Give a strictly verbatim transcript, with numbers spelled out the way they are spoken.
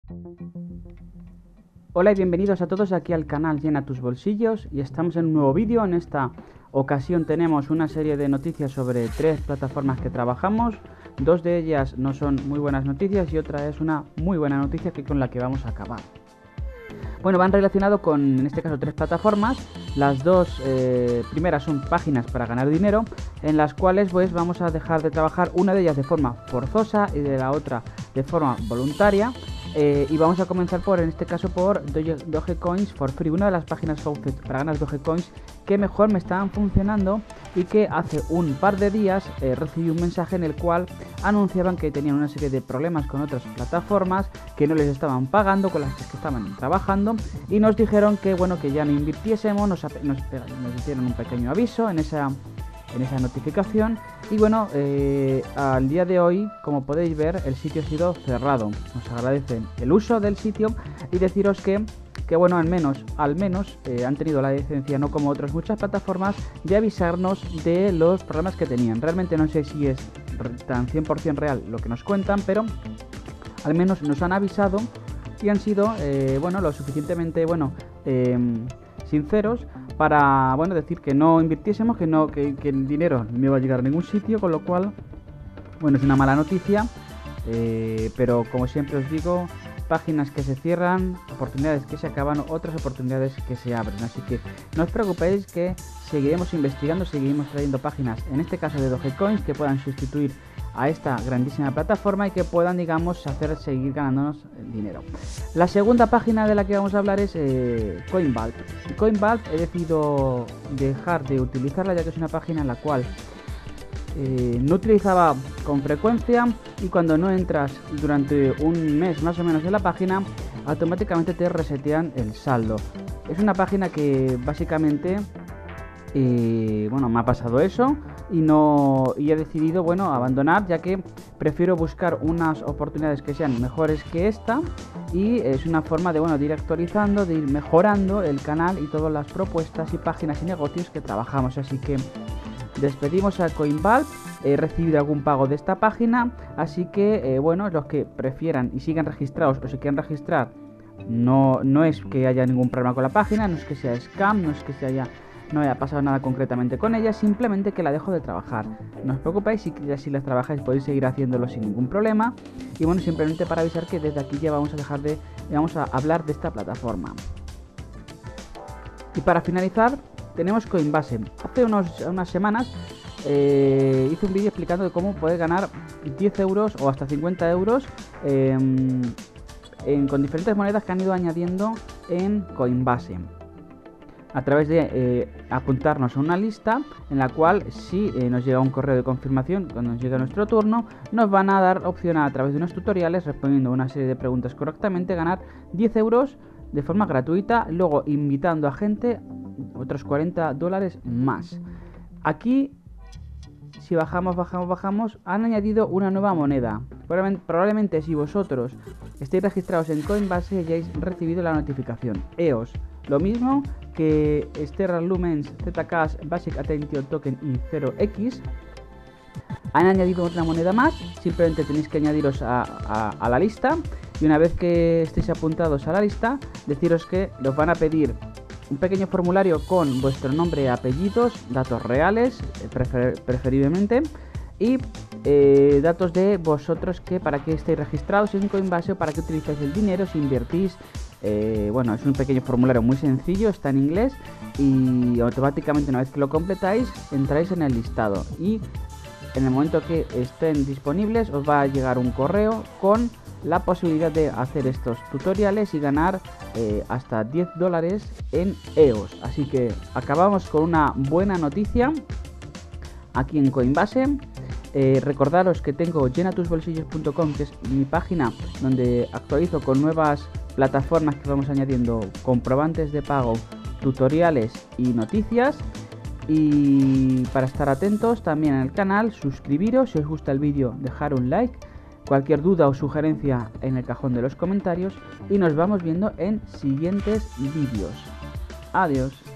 Hola y bienvenidos a todos aquí al canal Llena tus bolsillos, y estamos en un nuevo vídeo. En esta ocasión tenemos una serie de noticias sobre tres plataformas que trabajamos. Dos de ellas no son muy buenas noticias y otra es una muy buena noticia que con la que vamos a acabar. Bueno, van relacionado con, en este caso, tres plataformas. Las dos eh, primeras son páginas para ganar dinero, en las cuales pues vamos a dejar de trabajar, una de ellas de forma forzosa y de la otra de forma voluntaria. Eh, y vamos a comenzar por, en este caso, por Doge, Dogecoins for Free, una de las páginas para ganar Dogecoins que mejor me estaban funcionando, y que hace un par de días eh, recibí un mensaje en el cual anunciaban que tenían una serie de problemas con otras plataformas, que no les estaban pagando, con las que estaban trabajando, y nos dijeron que bueno, que ya no invirtiésemos. Nos, nos, nos hicieron un pequeño aviso en esa en esa notificación, y bueno, eh, al día de hoy, como podéis ver, el sitio ha sido cerrado. Nos agradecen el uso del sitio y deciros que que bueno, al menos al menos eh, han tenido la decencia, no como otras muchas plataformas, de avisarnos de los problemas que tenían. Realmente no sé si es tan cien por cien real lo que nos cuentan, pero al menos nos han avisado y han sido eh, bueno, lo suficientemente bueno eh, sinceros para bueno, decir que no invirtiésemos, que no que, que el dinero no iba a llegar a ningún sitio, con lo cual bueno, es una mala noticia, eh, pero como siempre os digo, páginas que se cierran, oportunidades que se acaban, otras oportunidades que se abren. Así que no os preocupéis, que seguiremos investigando, seguiremos trayendo páginas, en este caso de Dogecoins, que puedan sustituir a esta grandísima plataforma y que puedan, digamos, hacer seguir ganándonos dinero. La segunda página de la que vamos a hablar es eh, Coinbase. Coinbase he decidido dejar de utilizarla, ya que es una página en la cual Eh, no utilizaba con frecuencia, y cuando no entras durante un mes más o menos en la página, automáticamente te resetean el saldo. Es una página que básicamente eh, bueno, me ha pasado eso y no y he decidido bueno, abandonar, ya que prefiero buscar unas oportunidades que sean mejores que esta, y es una forma de bueno, de ir actualizando, de ir mejorando el canal y todas las propuestas y páginas y negocios que trabajamos. Así que despedimos a Coinbase. He recibido algún pago de esta página, así que eh, bueno, los que prefieran y sigan registrados o se quieran registrar, no, no es que haya ningún problema con la página, no es que sea scam, no es que se haya, no haya pasado nada concretamente con ella, simplemente que la dejo de trabajar. No os preocupéis, si, ya si las trabajáis podéis seguir haciéndolo sin ningún problema. Y bueno, simplemente para avisar que desde aquí ya vamos a dejar de, vamos a hablar de esta plataforma. Y para finalizar tenemos Coinbase. Hace unos, unas semanas eh, hice un vídeo explicando de cómo poder ganar diez euros o hasta cincuenta euros eh, en, con diferentes monedas que han ido añadiendo en Coinbase, a través de eh, apuntarnos a una lista en la cual, si eh, nos llega un correo de confirmación cuando nos llega nuestro turno, nos van a dar opción a, a través de unos tutoriales, respondiendo una serie de preguntas correctamente, ganar diez euros de forma gratuita, luego invitando a gente otros cuarenta dólares más. Aquí, si bajamos, bajamos, bajamos, han añadido una nueva moneda. Probablemente, probablemente si vosotros estéis registrados en Coinbase hayáis recibido la notificación. E O S, lo mismo que Stellar Lumens, Zcash, Basic Attention Token y cero X. Han añadido otra moneda más, simplemente tenéis que añadiros a, a, a la lista, y una vez que estéis apuntados a la lista, deciros que os van a pedir un pequeño formulario con vuestro nombre, apellidos, datos reales, prefer preferiblemente, y eh, datos de vosotros, que para qué estáis registrados en Coinbase o para qué utilizáis el dinero, si invertís. Eh, bueno, es un pequeño formulario muy sencillo, está en inglés, y automáticamente, una vez que lo completáis, entráis en el listado, y en el momento que estén disponibles os va a llegar un correo con la posibilidad de hacer estos tutoriales y ganar eh, hasta diez dólares en E O S. Así que acabamos con una buena noticia aquí en Coinbase. Eh, recordaros que tengo llena tus bolsillos punto com, que es mi página donde actualizo con nuevas plataformas que vamos añadiendo, comprobantes de pago, tutoriales y noticias. Y para estar atentos también en el canal, suscribiros, si os gusta el vídeo, dejar un like, cualquier duda o sugerencia en el cajón de los comentarios, y nos vamos viendo en siguientes vídeos. Adiós.